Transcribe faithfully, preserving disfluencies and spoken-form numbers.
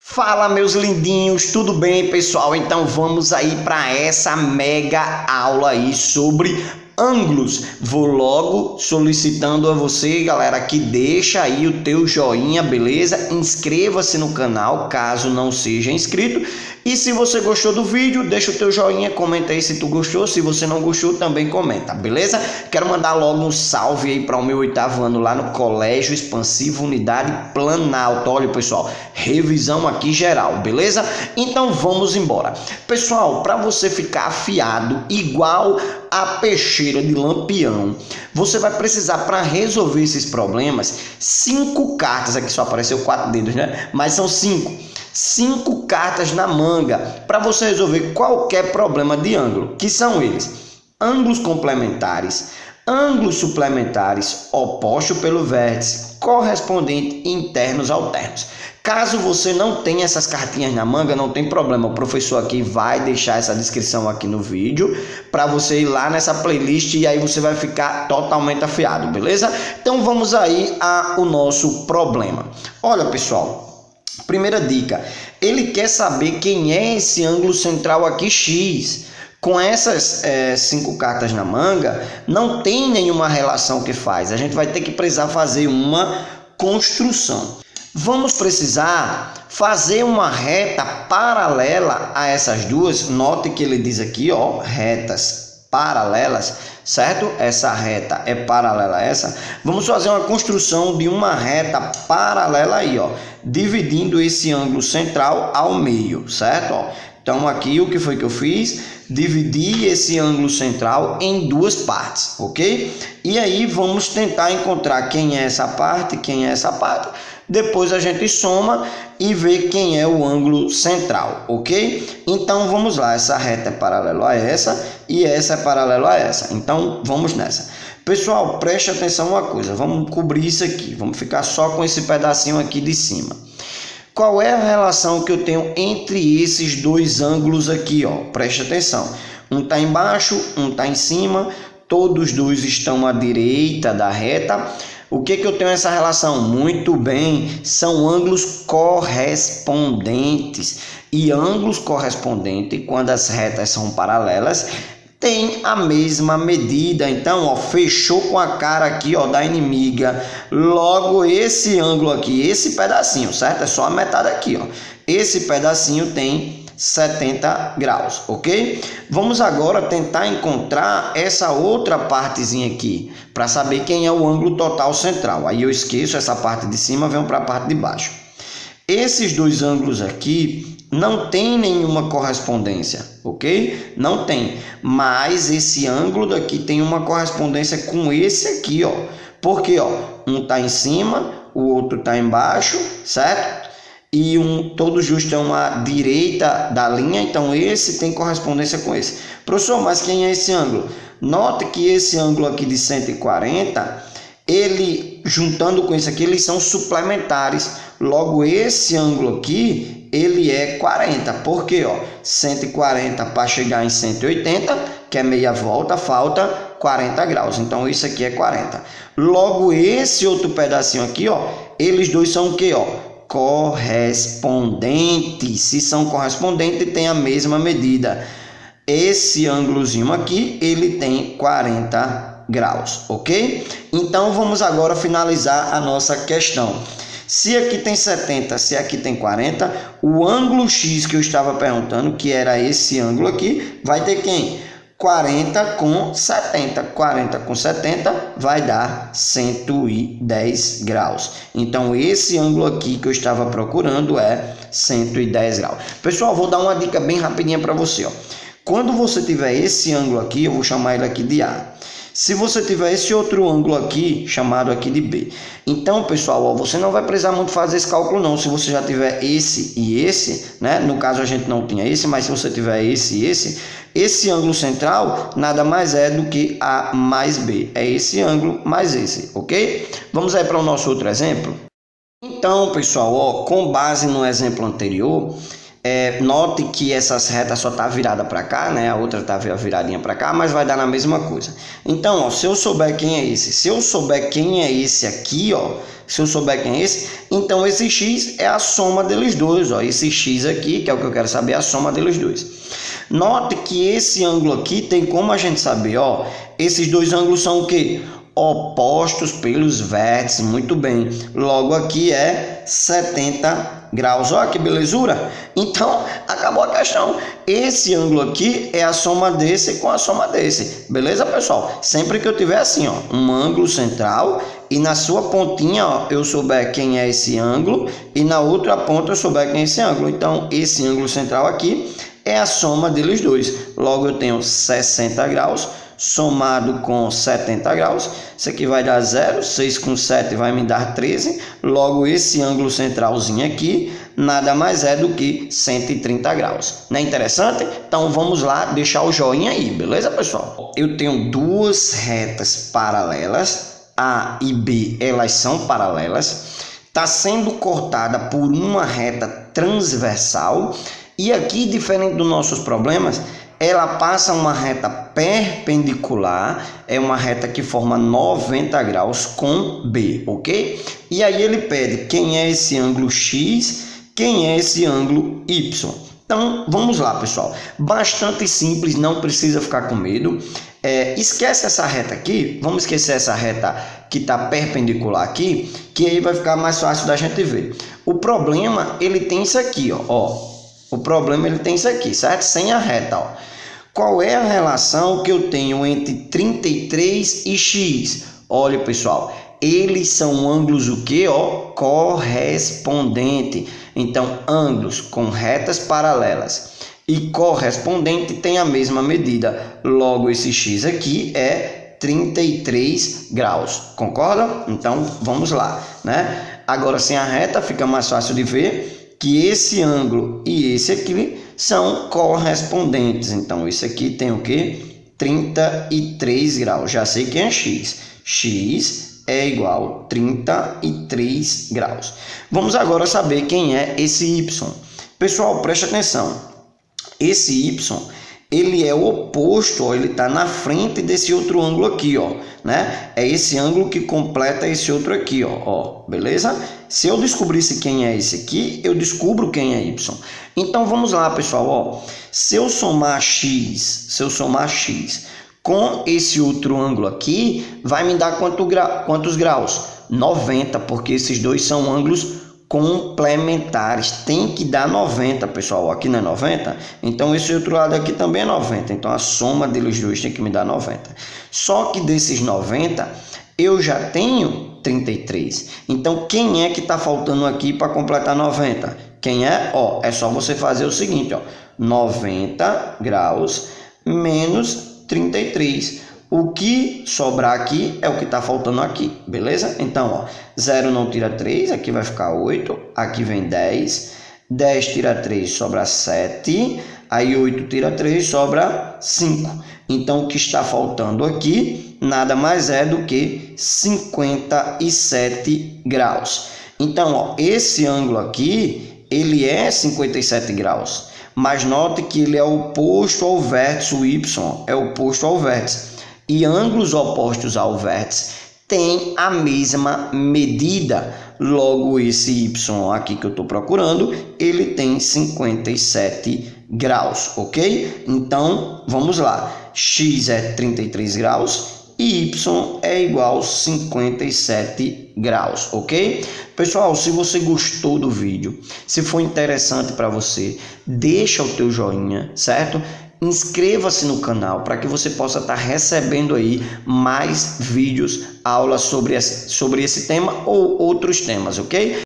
Fala, meus lindinhos, tudo bem, pessoal? Então vamos aí para essa mega aula aí sobre ângulos. Vou logo solicitando a você, galera, que deixa aí o teu joinha, beleza? Inscreva-se no canal, caso não seja inscrito. E se você gostou do vídeo, deixa o teu joinha, comenta aí se tu gostou. Se você não gostou, também comenta, beleza? Quero mandar logo um salve aí para o meu oitavo ano lá no Colégio Expansivo Unidade Planalto. Olha, pessoal, revisão aqui geral, beleza? Então vamos embora. Pessoal, para você ficar afiado igual a peixeira de Lampião, você vai precisar, para resolver esses problemas, cinco cartas. Aqui só apareceu quatro dedos, né? Mas são cinco. Cinco cartas na manga para você resolver qualquer problema de ângulo, que são eles: ângulos complementares, ângulos suplementares, oposto pelo vértice, correspondente e internos alternos. Caso você não tenha essas cartinhas na manga, não tem problema, o professor aqui vai deixar essa descrição aqui no vídeo para você ir lá nessa playlist e aí você vai ficar totalmente afiado, beleza? Então vamos aí ao nosso problema. Olha, pessoal, primeira dica, ele quer saber quem é esse ângulo central aqui, X. Com essas é, cinco cartas na manga, não tem nenhuma relação que faz. A gente vai ter que precisar fazer uma construção. Vamos precisar fazer uma reta paralela a essas duas. Note que ele diz aqui, ó, retas paralelas, certo? Essa reta é paralela a essa. Vamos fazer uma construção de uma reta paralela aí, ó, dividindo esse ângulo central ao meio, certo? Ó, então aqui o que foi que eu fiz? Dividi esse ângulo central em duas partes, ok? E aí vamos tentar encontrar quem é essa parte, quem é essa parte. Depois a gente soma e vê quem é o ângulo central, ok? Então vamos lá, essa reta é paralelo a essa e essa é paralelo a essa. Então vamos nessa. Pessoal, preste atenção uma coisa, vamos cobrir isso aqui, vamos ficar só com esse pedacinho aqui de cima. Qual é a relação que eu tenho entre esses dois ângulos aqui, ó? Preste atenção. Um está embaixo, um está em cima, todos dois estão à direita da reta. O que que eu tenho essa relação? Muito bem, são ângulos correspondentes. E ângulos correspondentes, quando as retas são paralelas, tem a mesma medida. Então, ó, fechou com a cara aqui, ó, da inimiga. Logo, esse ângulo aqui, esse pedacinho, certo? É só a metade aqui, ó. Esse pedacinho tem setenta graus, ok? Vamos agora tentar encontrar essa outra partezinha aqui, para saber quem é o ângulo total central. Aí eu esqueço essa parte de cima, venho para a parte de baixo. Esses dois ângulos aqui não tem nenhuma correspondência, ok? Não tem, mas esse ângulo daqui tem uma correspondência com esse aqui, ó. Porque, ó, um tá em cima, o outro tá embaixo, certo? E um, todos dois estão à direita da linha, então esse tem correspondência com esse. Professor, mas quem é esse ângulo? Note que esse ângulo aqui de cento e quarenta, ele, juntando com esse aqui, eles são suplementares. Logo, esse ângulo aqui, ele é quarenta. Por quê? Ó, cento e quarenta para chegar em cento e oitenta, que é meia volta, falta quarenta graus. Então, isso aqui é quarenta. Logo, esse outro pedacinho aqui, ó, eles dois são o quê? Ó, correspondentes. Se são correspondentes, tem a mesma medida. Esse ângulozinho aqui, ele tem quarenta graus, ok? Então vamos agora finalizar a nossa questão. Se aqui tem setenta, se aqui tem quarenta, o ângulo X que eu estava perguntando, que era esse ângulo aqui, vai ter quem? quarenta com setenta. quarenta com setenta vai dar cento e dez graus. Então esse ângulo aqui que eu estava procurando é cento e dez graus. Pessoal, vou dar uma dica bem rapidinha para você, ó. Quando você tiver esse ângulo aqui, eu vou chamar ele aqui de A. Se você tiver esse outro ângulo aqui, chamado aqui de B. Então, pessoal, ó, você não vai precisar muito fazer esse cálculo não. Se você já tiver esse e esse, né? No caso a gente não tinha esse, mas se você tiver esse e esse, esse ângulo central nada mais é do que A mais B. É esse ângulo mais esse, ok? Vamos aí para o nosso outro exemplo. Então, pessoal, ó, com base no exemplo anterior, É, note que essas retas só tá virada para cá, né? A outra tá viradinha para cá, mas vai dar na mesma coisa. Então, ó, se eu souber quem é esse, se eu souber quem é esse aqui, ó, se eu souber quem é esse, então esse x é a soma deles dois, ó. Esse x aqui, que é o que eu quero saber, é a soma deles dois. Note que esse ângulo aqui tem como a gente saber, ó, esses dois ângulos são o quê? Opostos pelos vértices, muito bem. Logo aqui é setenta graus. Olha que belezura. Então, acabou a questão. Esse ângulo aqui é a soma desse com a soma desse. Beleza, pessoal? Sempre que eu tiver assim, ó, um ângulo central e na sua pontinha, ó, eu souber quem é esse ângulo e na outra ponta eu souber quem é esse ângulo. Então, esse ângulo central aqui é a soma deles dois. Logo, eu tenho sessenta graus somado com setenta graus. Isso aqui vai dar zero. seis com sete vai me dar treze. Logo, esse ângulo centralzinho aqui nada mais é do que cento e trinta graus. Não é interessante? Então, vamos lá deixar o joinha aí, beleza, pessoal? Eu tenho duas retas paralelas. A e B, elas são paralelas. Está sendo cortada por uma reta transversal. E aqui, diferente dos nossos problemas, ela passa uma reta perpendicular, é uma reta que forma noventa graus com B, ok? E aí ele pede quem é esse ângulo X, quem é esse ângulo Y. Então, vamos lá, pessoal. Bastante simples, não precisa ficar com medo. É, esquece essa reta aqui, vamos esquecer essa reta que está perpendicular aqui, que aí vai ficar mais fácil da gente ver. O problema, ele tem isso aqui, ó, ó. O problema ele tem isso aqui, certo? Sem a reta, ó. Qual é a relação que eu tenho entre trinta e três e x? Olha, pessoal, eles são ângulos o quê? Ó, correspondente. Então, ângulos com retas paralelas e correspondente tem a mesma medida. Logo, esse x aqui é trinta e três graus. Concorda? Então, vamos lá, né? Agora, sem a reta, fica mais fácil de ver que esse ângulo e esse aqui são correspondentes. Então, esse aqui tem o que? trinta e três graus. Já sei quem é x. X é igual a trinta e três graus. Vamos agora saber quem é esse y. Pessoal, preste atenção. Esse y, ele é o oposto, ó, ele está na frente desse outro ângulo aqui, ó, né? É esse ângulo que completa esse outro aqui, ó, ó, beleza? Se eu descobrisse quem é esse aqui, eu descubro quem é y. Então, vamos lá, pessoal, ó. Se eu somar x, se eu somar x com esse outro ângulo aqui, vai me dar quanto gra... quantos graus? noventa, porque esses dois são ângulos complementares. Tem que dar noventa, pessoal. Aqui não é noventa? Então, esse outro lado aqui também é noventa. Então, a soma deles dois tem que me dar noventa. Só que desses noventa, eu já tenho trinta e três. Então, quem é que está faltando aqui para completar noventa? Quem é? Ó, é só você fazer o seguinte, ó. noventa graus menos trinta e três. O que sobrar aqui é o que está faltando aqui, beleza? Então, ó, zero não tira três, aqui vai ficar oito, aqui vem dez, dez tira três, sobra sete, aí oito tira três, sobra cinco. Então, o que está faltando aqui nada mais é do que cinquenta e sete graus. Então, ó, esse ângulo aqui, ele é cinquenta e sete graus, mas note que ele é oposto ao vértice, o y é oposto ao vértice. E ângulos opostos ao vértice têm a mesma medida. Logo, esse y aqui que eu estou procurando, ele tem cinquenta e sete graus, ok? Então, vamos lá. X é trinta e três graus e y é igual a cinquenta e sete graus, ok? Pessoal, se você gostou do vídeo, se foi interessante para você, deixa o teu joinha, certo? Inscreva-se no canal para que você possa estar recebendo aí mais vídeos, aulas sobre esse, sobre esse tema ou outros temas, ok?